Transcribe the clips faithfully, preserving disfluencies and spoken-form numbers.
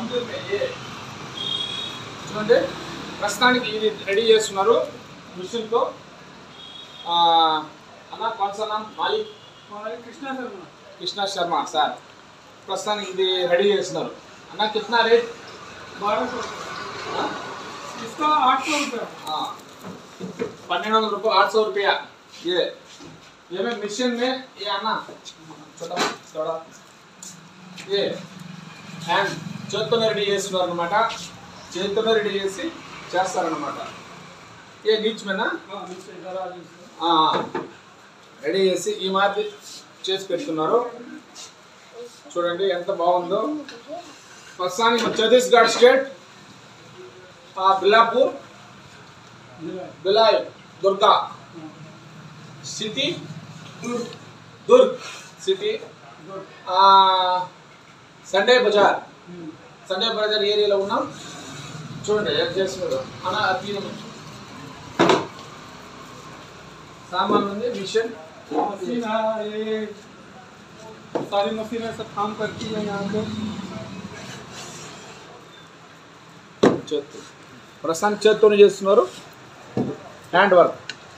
చూడండి ప్రస్తుతానికి ఇది రెడీ చేస్తున్నారు మిషన్తో. అన్న కొనసానా మాలిక్ कृष्णा शर्मा कृष्णा शर्मा సార్ ప్రస్తుతానికి ఇది రెడీ చేస్తున్నారు. అన్న कितना रेट? बारह सौ इसका आठ सौ रुपया। हाँ पन्नेरु వందల रुपये आठ सौ रुपया ये ये में मिशन में ये आना छोटा थोड़ा ये హ్యాండ్ చేత్తోనే రెడీ చేస్తున్నారు అన్నమాట. చేత్తోనే రెడీ చేసి చేస్తారన్నమాట. ఏ నీచ్ మేనా రెడీ చేసి ఈ మాదిరి చేసి పెడుతున్నారు. చూడండి ఎంత బాగుందో. ప్రస్తుతానికి Chhattisgarh state Bilaspur Bhilai Durga city Durg city Sunday Bazaar Sunday Bazaar ఏరియాలో ఉన్నాం. చూడండి ఏం చేస్తున్నారు అన్న. అది सामान ఉంది మిషన్ मशीन है ये सारी मशीनें सब काम करती है यहाँ पे। చేత్తు ప్రస్తుతానికి చేత్తోనే చేస్తున్నారు హ్యాండ్ వర్క్.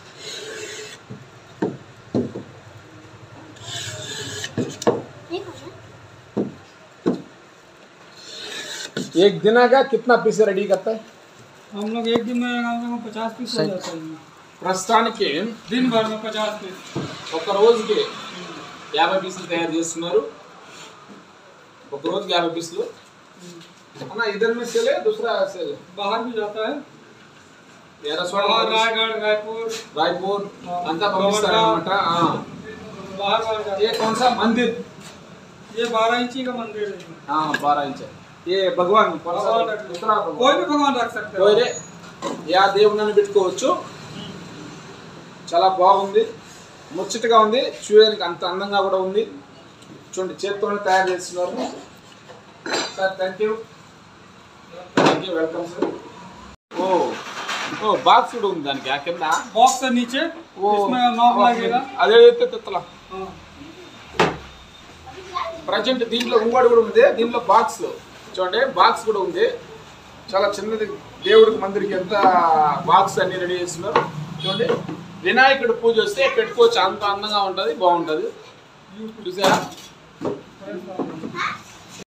एक दिन का कितना पीस रेडी करता है? हम लोग एक दिन में पचास पीस हो जाता है। ప్రస్తుతానికి दिन भर में पचास पीस ఒక రోజుకి యాభై పీసులు తయారు చేస్తున్నారు. ఒక రోజుకి యాభై పీసులు. అన్న ఇద్దరు में सेल है दूसरा सेल बाहर भी जाता है। बाहर रायगढ़ रायपुर रायपुर अंता पंपिस्तार अन्नमाट. बाहर बाहर जाता है। ये कौन सा मंदिर? ये बारह इंची का मंदिर है। हाँ बारह इंच. ये भगवान कोई भी भगवान रख सकते हैं. कोई या దేవుని పెట్టుకోవచ్చు. చాలా బాగుంది, ముచ్చటగా ఉంది, చూడడానికి అంత అందంగా కూడా ఉంది. చూడండి చేత్తోనే తయారు చేస్తున్నారు. Sir thank you thank you welcome sir. ఓ ఓ బాక్స్ కూడా ఉంది దానికి. ఆ కింద बॉक्स है नीचे इसमें नॉब लगेगा। అదే తెత్తలా ప్రజెంట్ దీంట్లో ఇంకోటి కూడా ఉంది. దీంట్లో బాక్స్ చూడండి బాక్స్ కూడా ఉంది. చాలా చిన్నది దేవుడికి మందిరికి ఎంత బాక్స్ అన్ని రెడీ చేస్తున్నారు. చూడండి వినాయకుడు పూజ వస్తే పెట్టుకోవచ్చు. అంత అందంగా ఉంటుంది, బాగుంటుంది. చూసారా?